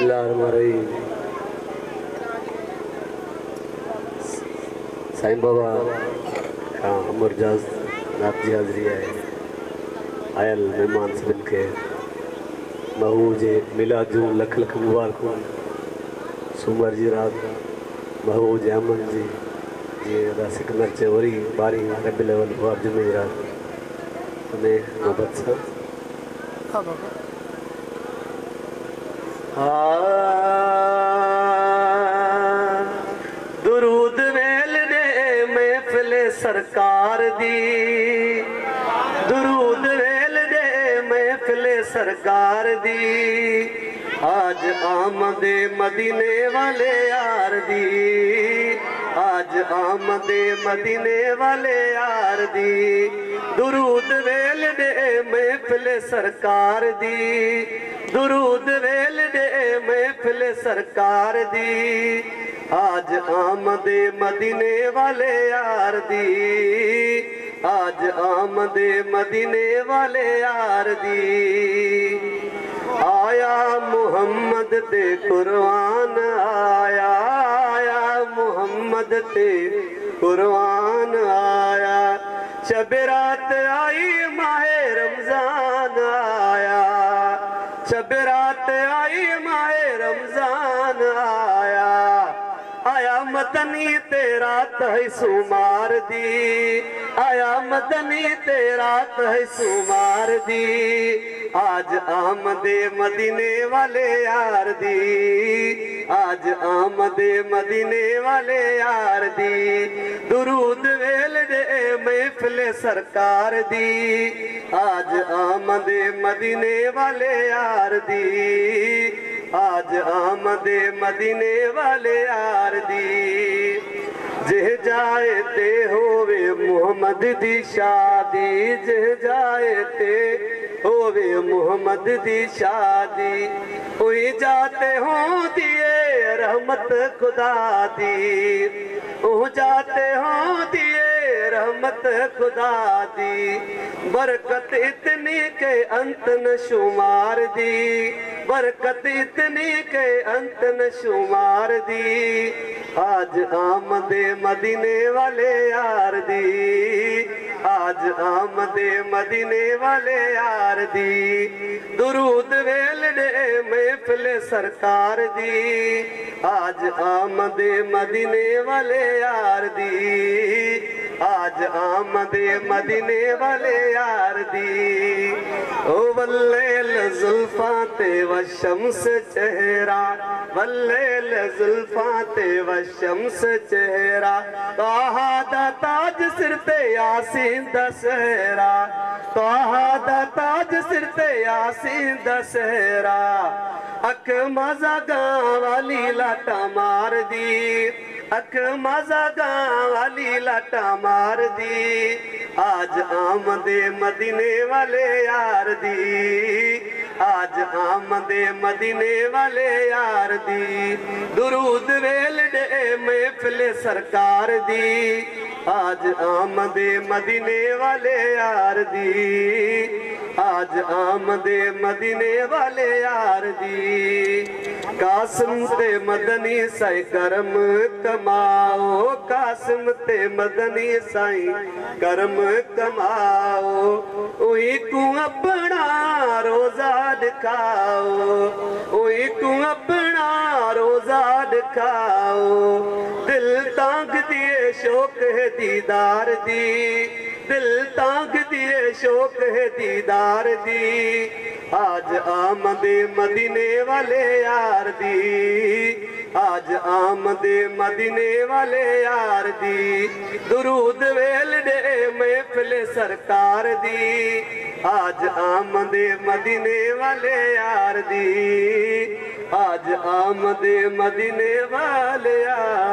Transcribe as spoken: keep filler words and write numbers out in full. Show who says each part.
Speaker 1: बिस्मिल्लाहिर्रहमानिर्रहीम। साईं बाबा का अमरजाज नाथ जी हाज़री है। आयल मेहमान सभिन के महू जे मिलाद जूं लख लख मुबारकूं। सूमर जी रात महू जे अमन जी जी सिकंदर चे वरी बारी रबी लेवल बार जुमे जी रात में मोहब्बत सां दुरूद वेल ने महफिल सरकार दी, दुरूद वेल ने महफिल सरकार दी। आज आमदे मदीने वाले यार दी, आज आमदे मदीने वाले यार दी। दुरूद वेल ने महफिल सरकार दी, दुरूद वेल ने महफिल सरकार दी। आज आमदे मदीने वाले यार दी, आज आमदे मदीने वाले यार दी। आया मुहम्मद ते कुरआन आया, आया मुहम्मद ते कुरआन आया। शब रात आई माहे रमजान आया, शब रात आई माहे रमजान आया। आया मदनी तेरा तह सुमार दी, आया मदनी तेरा तह सुमार दी। आज आमदे मदीने वाले यार दी, आज आमदे मदीने वाले यार दी। दुरूद वेल दे महफिल सरकार दी, आज आमदे मदीने वाले यार दी, आज आमदे मदीने वाले यार दी। जह जाए ते होवे मुहम्मद दी शादी, जह जाए ते होवे मुहम्मद दी शादी। हुई जाते हों दिए रहमत खुदा दी, हो जाते हों दिए रहमत खुदा दी। बरकत इतनी के अंत न शुमार दी, बरकत इतनी के अंत न शुमार दी। आज आमदे मदीने वाले यार दी, आज आमदे मदीने वाले यार दी। दुरूद वेल ने महफिल सरकार दी, आज आमदे मदीने वाले यार दी, आज आमदे मदीने वाले यार दी। ओ वल्लेल जुल्फा ते व शम्स चेहरा, वल्लेल जुल्फा ते व शम्स चेहरा। ताहा दा ताज सिर ते यासीन दशहरा, ताहा दा ताज सिर ते यासीन दशहरा। अख मजा गां वाली लाटा मार दी, अख मजा गां वाली लाटा मार दी। आज आमदे मदीने वाले यार दी, आज आमदे मदीने वाले यार दी। दुरूद वेल ने महफिल सरकार दी, आज आमदे मदीने वाले यार दी, आज आमदे मदीने वाले यार दी। कासिम ते मदनी साईं करम कमाओ, कासिम ते मदनी साईं करम कमाओ। उही को अपना रोजा दिखाओ, उही को अपना रोजा दिखाओ। दिल तांग दिए शौक है दीदार दी, दिल तांग दिए शौक है दीदार दी। आज आमदे मदीने वाले यार दी, आज आमदे मदीने वाले यार दी। दुरूद वेल ने महफिल सरकार दी, आज आमदे मदीने वाले यार दी, आज आमदे मदीने वाले यार।